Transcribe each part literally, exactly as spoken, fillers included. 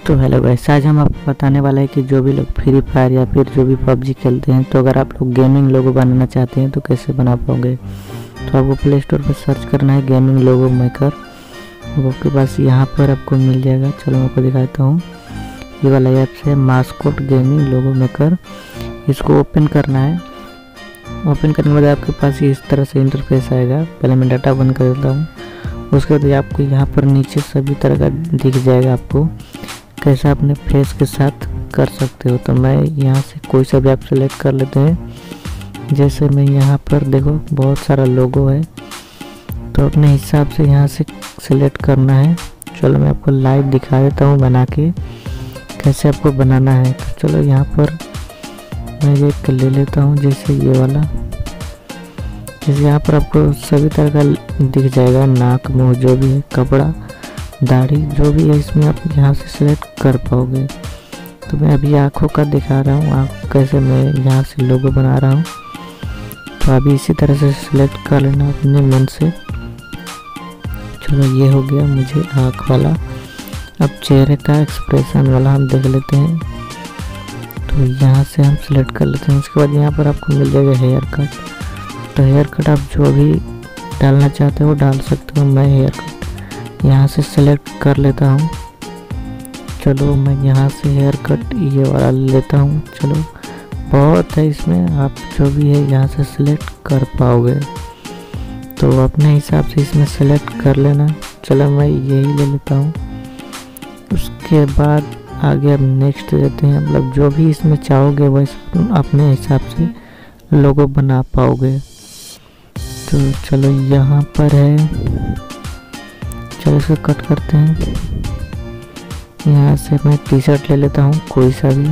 तो hello guys, आज हम आपको बताने वाला है कि जो भी लोग फ्री फायर या फिर जो भी पबजी खेलते हैं, तो अगर आप लोग गेमिंग लोगो बनाना चाहते हैं तो कैसे बना पाओगे। तो आपको प्ले स्टोर पर सर्च करना है गेमिंग लोगो मेकर। वो आपके पास यहाँ पर आपको मिल जाएगा। चलो मैं आपको दिखाता हूँ। ये वाला ऐप है मास्कोट गेमिंग लोगो मेकर। इसको ओपन करना है। ओपन करने के बाद आपके पास इस तरह से इंटरफेस आएगा। पहले मैं डाटा बंद कर देता हूँ। उसके बाद आपको यहाँ पर नीचे सभी तरह का दिख जाएगा आपको कैसा अपने फेस के साथ कर सकते हो। तो मैं यहाँ से कोई सा भी आप सेलेक्ट कर लेते हैं। जैसे मैं यहाँ पर देखो बहुत सारा लोगो है, तो अपने हिसाब से यहाँ से सेलेक्ट करना है। चलो मैं आपको लाइव दिखा देता हूँ बना के कैसे आपको बनाना है। तो चलो यहाँ पर मैं एक ले लेता हूँ, जैसे ये वाला। जैसे यहाँ पर आपको सभी तरह का दिख जाएगा, नाक मुँह जो भी है, कपड़ा दाढ़ी जो भी है, इसमें आप यहाँ से सिलेक्ट कर पाओगे। तो मैं अभी आँखों का दिखा रहा हूँ, आँख कैसे मैं यहाँ से लोगो बना रहा हूँ। तो अभी इसी तरह से सिलेक्ट कर लेना अपने मन से। चलो ये हो गया मुझे आँख वाला। अब चेहरे का एक्सप्रेशन वाला हम देख लेते हैं। तो यहाँ से हम सिलेक्ट कर लेते हैं। उसके बाद यहाँ पर आपको मिल जाएगा हेयर कट। तो हेयर कट आप जो भी डालना चाहते हो डाल सकते हो। मैं हेयर कट यहाँ से सेलेक्ट कर लेता हूँ। चलो मैं यहाँ से हेयर कट ये वाला लेता हूँ। चलो बहुत है इसमें, आप जो भी है यहाँ से सिलेक्ट कर पाओगे। तो अपने हिसाब से इसमें सेलेक्ट कर लेना। चलो मैं यही ले लेता हूँ। उसके बाद आगे अब नेक्स्ट देते हैं। मतलब जो भी इसमें चाहोगे वैसे अपने हिसाब से लोगो बना पाओगे। तो चलो यहाँ पर है, चलो इसको कट करते हैं। यहाँ से मैं टी शर्ट ले लेता हूँ कोई सा भी।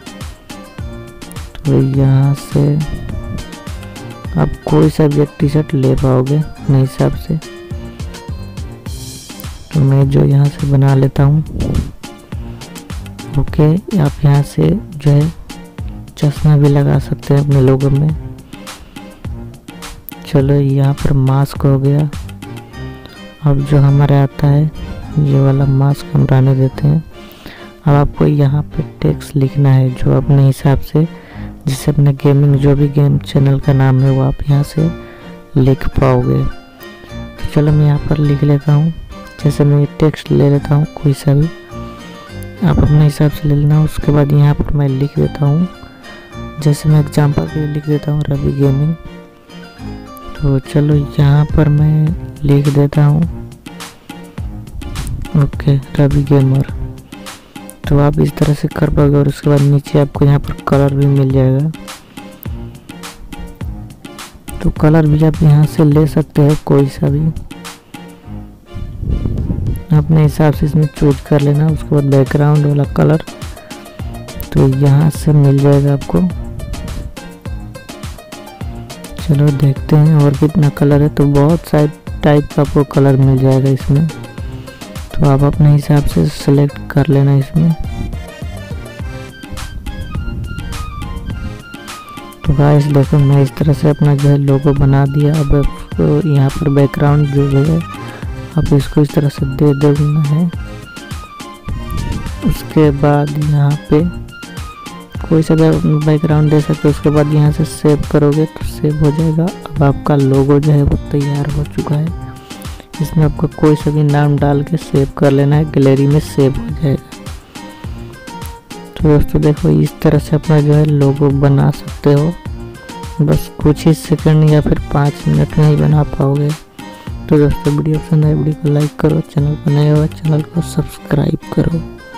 तो यहाँ से आप कोई सा भी एक टी शर्ट ले पाओगे अपने हिसाब से। तो मैं जो यहाँ से बना लेता हूँ। ओके, आप यहाँ से जो है चश्मा भी लगा सकते हैं अपने लोगो में। चलो यहाँ पर मास्क हो गया। अब जो हमारे आता है ये वाला मास्क हम रहने देते हैं। अब आपको यहाँ पे टेक्स्ट लिखना है जो अपने हिसाब से, जिससे अपने गेमिंग जो भी गेम चैनल का नाम है वो आप यहाँ से लिख पाओगे। तो चलो मैं यहाँ पर लिख लेता हूँ। जैसे मैं टेक्स्ट ले लेता हूँ कोई सा भी, आप अपने हिसाब से ले लेना। उसके बाद यहाँ पर मैं लिख देता हूँ, जैसे मैं एग्जाम्पल के लिए लिख देता हूँ रवि गेमिंग। तो चलो यहाँ पर मैं लिख देता हूँ ओके रवि गेमर। तो आप इस तरह से कर पाओगे। और उसके बाद नीचे आपको यहाँ पर कलर भी मिल जाएगा। तो कलर भी आप यहाँ से ले सकते हो कोई सा भी, अपने हिसाब से इसमें चूज कर लेना। उसके बाद बैकग्राउंड वाला कलर तो यहाँ से मिल जाएगा आपको। चलो देखते हैं और कितना कलर है। तो बहुत सारे टाइप का आपको कलर मिल जाएगा इसमें। तो आप अपने हिसाब से सेलेक्ट कर लेना इसमें। तो गाइस देखो मैं इस तरह से अपना जो है लोगो बना दिया। अब आपको यहाँ पर बैकग्राउंड जो है आप इसको इस तरह से दे देना है। उसके बाद यहाँ पे कोई सा बैकग्राउंड दे सकते हो। उसके बाद यहाँ से सेव करोगे तो सेव हो जाएगा। अब आपका लोगो जो है वो तैयार हो चुका है। इसमें आपको कोई सा भी नाम डाल के सेव कर लेना है, गैलरी में सेव हो जाएगा। तो दोस्तों देखो इस तरह से अपना जो है लोगो बना सकते हो। बस कुछ ही सेकंड या फिर पाँच मिनट में ही बना पाओगे। तो दोस्तों वीडियो पसंद आए वीडियो को लाइक करो, चैनल पर नए हो चैनल को सब्सक्राइब करो।